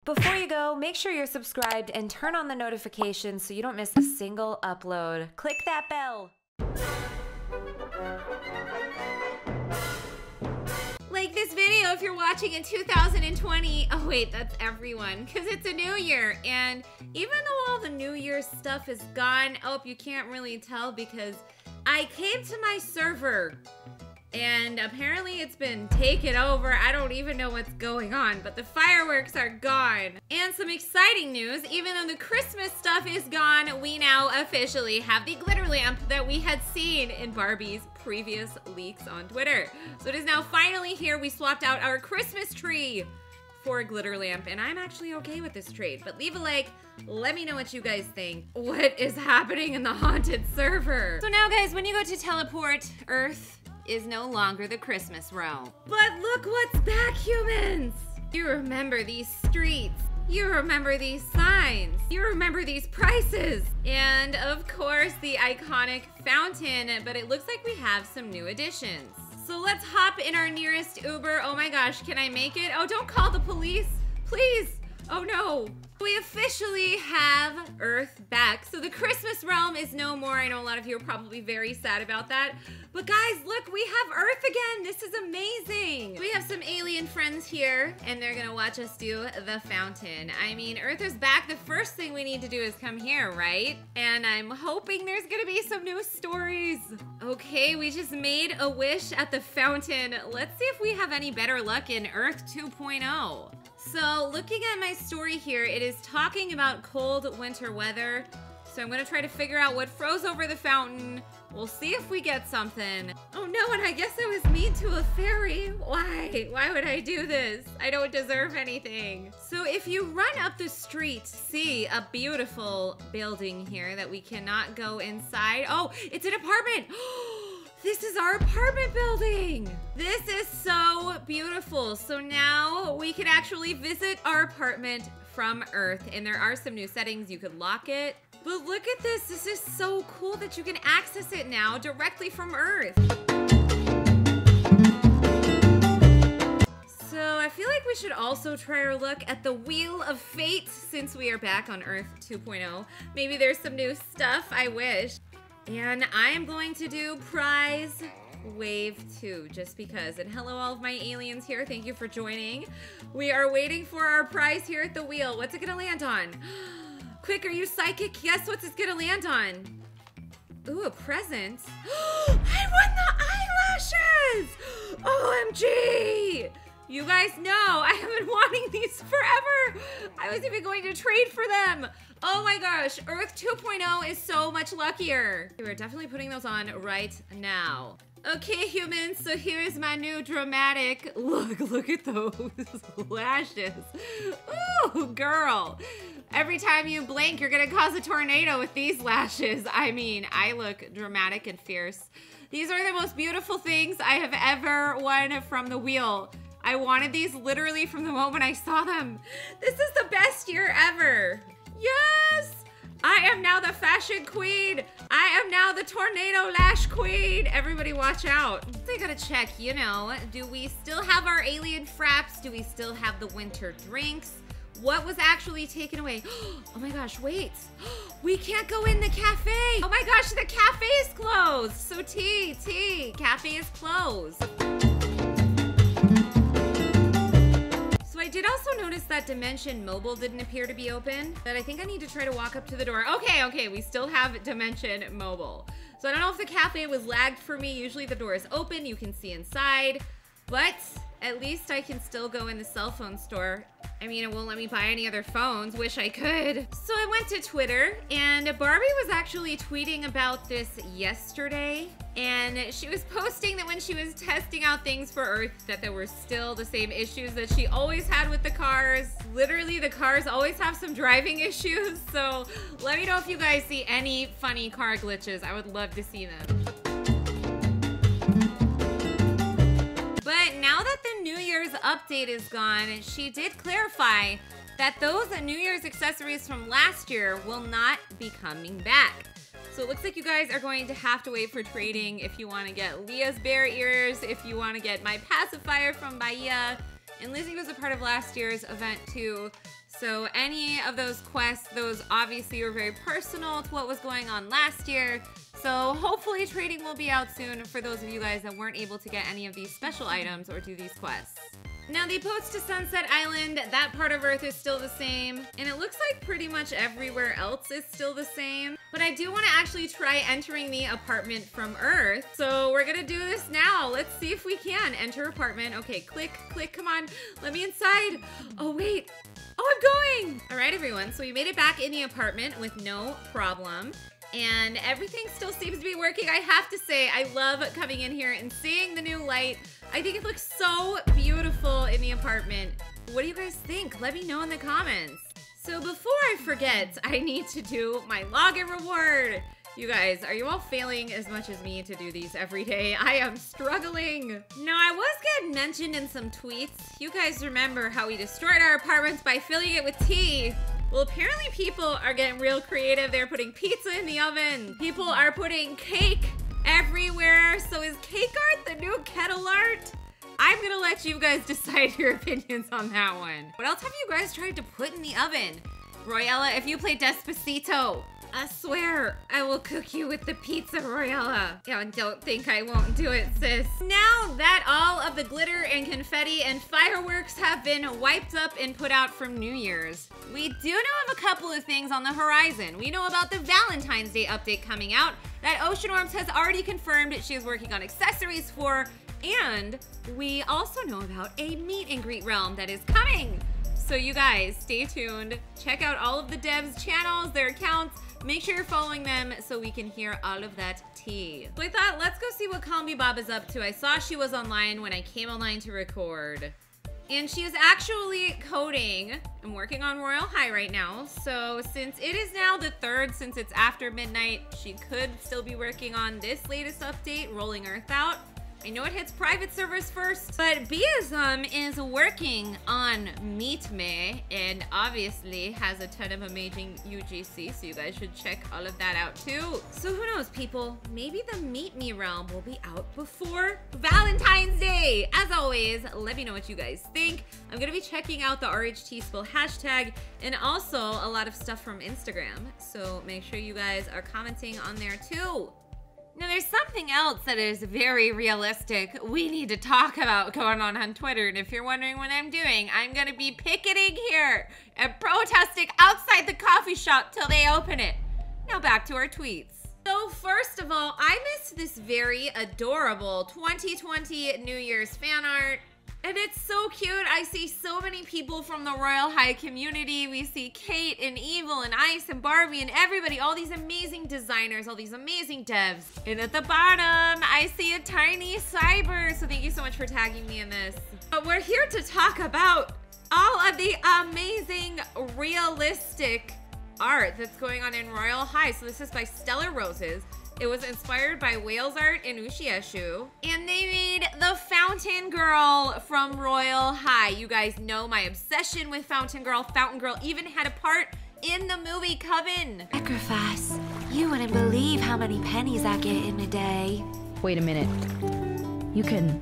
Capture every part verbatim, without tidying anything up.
Before you go, make sure you're subscribed and turn on the notifications so you don't miss a single upload. Click that bell. Like this video if you're watching in two thousand twenty. Oh wait, that's everyone, because it's a new year. And even though all the New Year's stuff is gone, oh, you can't really tell because I came to my server and apparently it's been taken over. I don't even know what's going on, but the fireworks are gone. And some exciting news, even though the Christmas stuff is gone, we now officially have the glitter lamp that we had seen in Barbie's previous leaks on Twitter. So it is now finally here. We swapped out our Christmas tree for a glitter lamp, and I'm actually okay with this trade. But leave a like, let me know what you guys think. What is happening in the haunted server? So now guys, when you go to teleport, Earth is no longer the Christmas realm. But look what's back, humans! You remember these streets. You remember these signs. You remember these prices. And of course, the iconic fountain, but it looks like we have some new additions. So let's hop in our nearest Uber. Oh my gosh, can I make it? Oh, don't call the police, please. Oh no. We officially have Earth back. So the Christmas realm is no more. I know a lot of you are probably very sad about that. But guys, look, we have Earth again. This is amazing. We have some alien friends here, and they're gonna watch us do the fountain. I mean, Earth is back. The first thing we need to do is come here, right? And I'm hoping there's gonna be some new stories. Okay, we just made a wish at the fountain. Let's see if we have any better luck in Earth two point oh. So looking at my story here, it is talking about cold winter weather. So I'm gonna try to figure out what froze over the fountain. We'll see if we get something. Oh no, and I guess I was mean to a fairy. Why? Why would I do this? I don't deserve anything. So if you run up the street, see a beautiful building here that we cannot go inside. Oh, it's an apartment. This is our apartment building. This is so beautiful. So now we can actually visit our apartment from Earth, and there are some new settings. You could lock it, but look at this. This is so cool that you can access it now directly from Earth. So I feel like we should also try our luck at the Wheel of Fate since we are back on Earth two point oh. Maybe there's some new stuff, I wish. And I am going to do prize wave two just because. And hello all of my aliens here, thank you for joining. We are waiting for our prize here at the wheel. What's it gonna land on? Quick, are you psychic? Guess what's it's gonna land on? Ooh, a present. I won the eyelashes! O M G! You guys know I have been wanting these forever. I was even going to trade for them. Oh my gosh, Earth two point oh is so much luckier. We're definitely putting those on right now. Okay, humans, so here's my new dramatic. Look, look at those lashes. Ooh, girl. Every time you blink, you're gonna cause a tornado with these lashes. I mean, I look dramatic and fierce. These are the most beautiful things I have ever won from the wheel. I wanted these literally from the moment I saw them. This is the best year ever. Yes! I am now the fashion queen. I am now the tornado lash queen. Everybody watch out. I gotta check, you know, do we still have our alien fraps? Do we still have the winter drinks? What was actually taken away? Oh my gosh, wait. We can't go in the cafe. Oh my gosh, the cafe is closed. So T, T, cafe is closed. So I did also notice that Dimension Mobile didn't appear to be open, but I think I need to try to walk up to the door. Okay, okay, we still have Dimension Mobile. So I don't know if the cafe was lagged for me. Usually the door is open, you can see inside, but at least I can still go in the cell phone store. I mean, it won't let me buy any other phones. Wish I could. So I went to Twitter, and Barbie was actually tweeting about this yesterday. And she was posting that when she was testing out things for Earth, that there were still the same issues that she always had with the cars. Literally, the cars always have some driving issues. So let me know if you guys see any funny car glitches. I would love to see them. But now that the New Year's update is gone, she did clarify that those New Year's accessories from last year will not be coming back. So it looks like you guys are going to have to wait for trading if you want to get Leah's bear ears, if you want to get my pacifier from Bahia. And Lizzie was a part of last year's event too. So any of those quests, those obviously were very personal to what was going on last year. So hopefully trading will be out soon for those of you guys that weren't able to get any of these special items or do these quests. Now the approach to Sunset Island, that part of Earth is still the same, and it looks like pretty much everywhere else is still the same. But I do want to actually try entering the apartment from Earth. So we're gonna do this now. Let's see if we can enter apartment. Okay, click, click, come on, let me inside. Oh wait, oh I'm going. All right everyone, so we made it back in the apartment with no problem. And everything still seems to be working. I have to say, I love coming in here and seeing the new light. I think it looks so beautiful in the apartment. What do you guys think? Let me know in the comments. So before I forget, I need to do my login reward. You guys, are you all failing as much as me to do these every day? I am struggling. Now, I was getting mentioned in some tweets. You guys remember how we destroyed our apartments by filling it with tea. Well, apparently people are getting real creative. They're putting pizza in the oven. People are putting cake everywhere. So is cake art the new kettle art? I'm gonna let you guys decide your opinions on that one. What else have you guys tried to put in the oven? Royella, if you play Despacito, I swear I will cook you with the pizza, Royella. Yeah, and don't think I won't do it, sis. Now that all of the glitter and confetti and fireworks have been wiped up and put out from New Year's, we do know of a couple of things on the horizon. We know about the Valentine's Day update coming out that Ocean Orbs has already confirmed she is working on accessories for, and we also know about a meet and greet realm that is coming. So you guys, stay tuned. Check out all of the devs' channels, their accounts. Make sure you're following them so we can hear all of that tea. So I thought, let's go see what Combi Bob is up to. I saw she was online when I came online to record. And she is actually coding and working on Royal High right now. So since it is now the third, since it's after midnight, she could still be working on this latest update, Rolling Earth Out. I know it hits private servers first, but Biasum is working on Meet Me and obviously has a ton of amazing U G C, so you guys should check all of that out too. So who knows, people? Maybe the Meet Me realm will be out before Valentine's Day. As always, let me know what you guys think. I'm gonna be checking out the R H T Spill hashtag and also a lot of stuff from Instagram, so make sure you guys are commenting on there too. Now, there's something else that is very realistic we need to talk about going on on Twitter. And if you're wondering what I'm doing, I'm going to be picketing here and protesting outside the coffee shop till they open it. Now back to our tweets. So first of all, I missed this very adorable twenty twenty New Year's fan art. And it's so cute. I see so many people from the Royal High community. We see Kate and Evil and Ice and Barbie and everybody, all these amazing designers, all these amazing devs. And at the bottom, I see a tiny Cyber. So thank you so much for tagging me in this. But we're here to talk about all of the amazing realistic art that's going on in Royal High. So this is by Stellar Roses. It was inspired by Wales art in Ushieshu. And they made the Fountain Girl from Royal High. You guys know my obsession with Fountain Girl. Fountain Girl even had a part in the movie Coven. Sacrifice. You wouldn't believe how many pennies I get in a day. Wait a minute. You can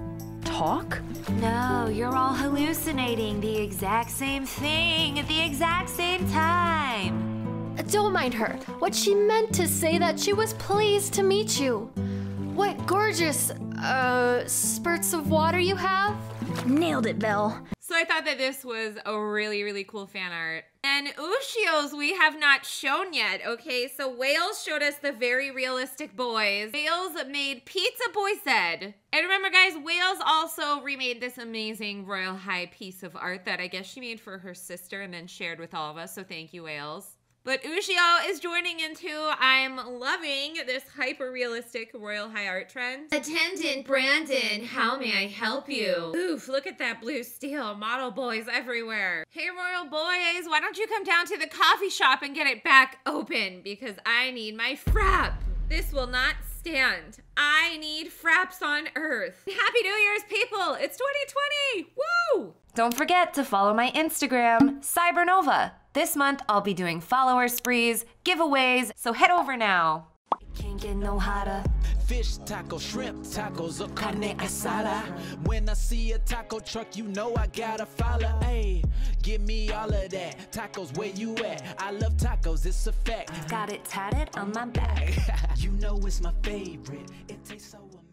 talk? No, you're all hallucinating the exact same thing at the exact same time. Don't mind her. What she meant to say that she was pleased to meet you. What gorgeous, uh, spurts of water you have. Nailed it, Belle. So I thought that this was a really, really cool fan art. And Ushios we have not shown yet, okay? So Wales showed us the very realistic boys. Wales made Pizza Boy Zed. And remember guys, Wales also remade this amazing Royal High piece of art that I guess she made for her sister and then shared with all of us, so thank you, Wales. But Ushio is joining in too. I'm loving this hyper-realistic Royal High art trend. Attendant Brandon, how may I help you? Oof, look at that blue steel. Model boys everywhere. Hey, Royal boys, why don't you come down to the coffee shop and get it back open? Because I need my frap. This will not stand. I need fraps on Earth. Happy New Year's, people. It's twenty twenty. Woo! Don't forget to follow my Instagram, Cybernova. This month, I'll be doing follower sprees, giveaways, so head over now. Can't get no hotter. Fish taco, shrimp tacos, or carne asada. When I see a taco truck, you know I gotta follow. Hey, give me all of that. Tacos, where you at? I love tacos, it's a fact. Got it tatted on my back. You know it's my favorite. It tastes so amazing.